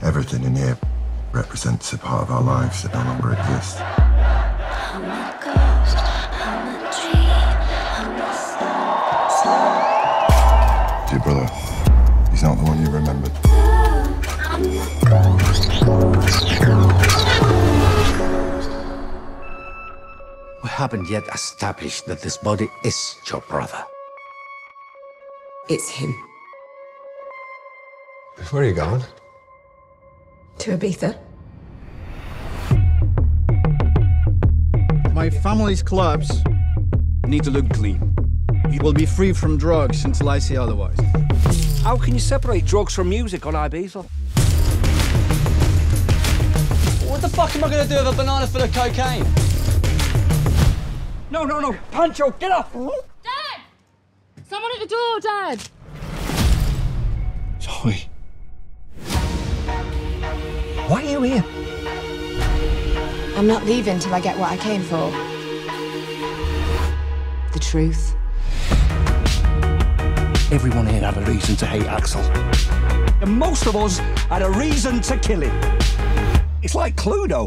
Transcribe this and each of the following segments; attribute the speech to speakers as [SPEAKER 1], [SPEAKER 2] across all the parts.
[SPEAKER 1] Everything in here represents a part of our lives that no longer exists.
[SPEAKER 2] I'm a ghost, I'm a dream, I'm a soul.
[SPEAKER 1] Your brother, he's not the one you remembered.
[SPEAKER 3] We haven't yet established that this body is your brother.
[SPEAKER 4] It's him.
[SPEAKER 5] Where are you going?
[SPEAKER 4] To Ibiza.
[SPEAKER 6] My family's clubs need to look clean. You will be free from drugs until I say otherwise.
[SPEAKER 7] How can you separate drugs from music on Ibiza?
[SPEAKER 8] What the fuck am I gonna do with a banana full of cocaine?
[SPEAKER 7] No, Pancho, get up!
[SPEAKER 9] Dad! Someone at the door, Dad!
[SPEAKER 6] Zoe.
[SPEAKER 3] Why are you here?
[SPEAKER 4] I'm not leaving till I get what I came for. The truth.
[SPEAKER 7] Everyone here had a reason to hate Axel. And most of us had a reason to kill him. It's like Cluedo.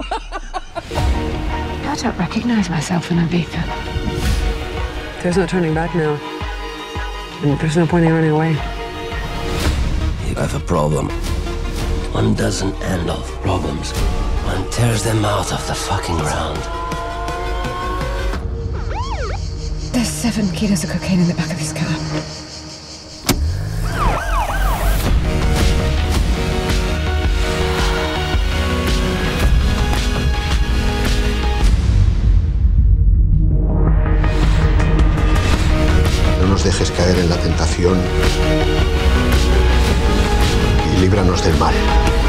[SPEAKER 4] I don't recognise myself in Ibiza.
[SPEAKER 10] There's no turning back now. And there's no point in running away.
[SPEAKER 3] You have a problem. One doesn't end off problems. One tears them out of the fucking ground.
[SPEAKER 4] There's 7 kilos of cocaine in the back of this car.
[SPEAKER 5] No nos dejes caer en la tentación y líbranos del mal.